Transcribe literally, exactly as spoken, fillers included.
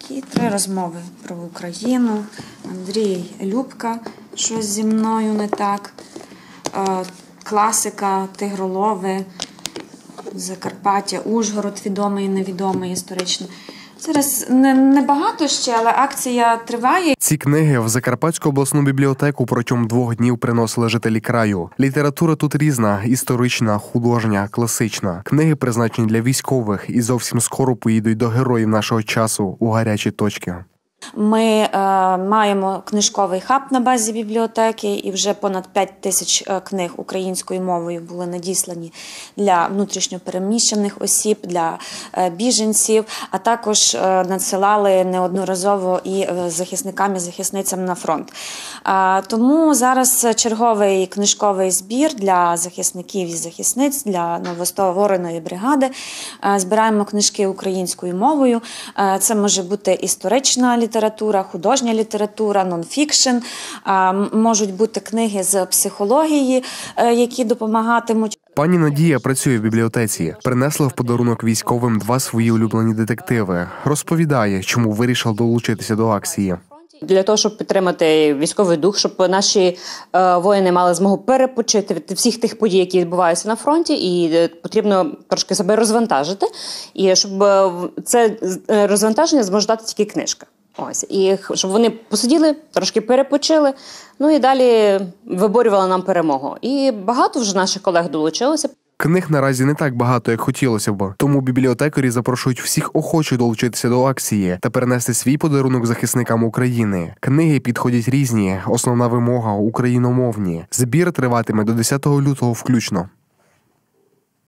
І три розмови про Україну. Андрій Любка, щось зі мною не так. Класика, Тигролови, Закарпаття, Ужгород, відомий і невідомий історично. Зараз небагато ще, але акція триває. Ці книги в Закарпатську обласну бібліотеку протягом двох днів приносили жителі краю. Література тут різна – історична, художня, класична. Книги призначені для військових і зовсім скоро поїдуть до героїв нашого часу у гарячі точки. Ми е, маємо книжковий хаб на базі бібліотеки, і вже понад п'ять тисяч книг українською мовою були надіслані для внутрішньопереміщених осіб, для е, біженців, а також е, надсилали неодноразово і захисникам і захисницям на фронт. Е, тому зараз черговий книжковий збір для захисників і захисниць, для новоствореної бригади. Е, збираємо книжки українською мовою. Е, це може бути історична література, література, художня література, нонфікшн, можуть бути книги з психології, які допомагатимуть. Пані Надія працює в бібліотеці. Принесла в подарунок військовим два свої улюблені детективи. Розповідає, чому вирішила долучитися до акції. Для того, щоб підтримати військовий дух, щоб наші е, воїни мали змогу перепочити від всіх тих подій, які відбуваються на фронті, і е, потрібно трошки себе розвантажити. І щоб е, це розвантаження зможе дати тільки книжка. Ось, і щоб вони посиділи, трошки перепочили, ну і далі виборювали нам перемогу. І багато вже наших колег долучилося. Книг наразі не так багато, як хотілося б. Тому бібліотекарі запрошують всіх охочих долучитися до акції та перенести свій подарунок захисникам України. Книги підходять різні, основна вимога – україномовні. Збір триватиме до десятого лютого включно.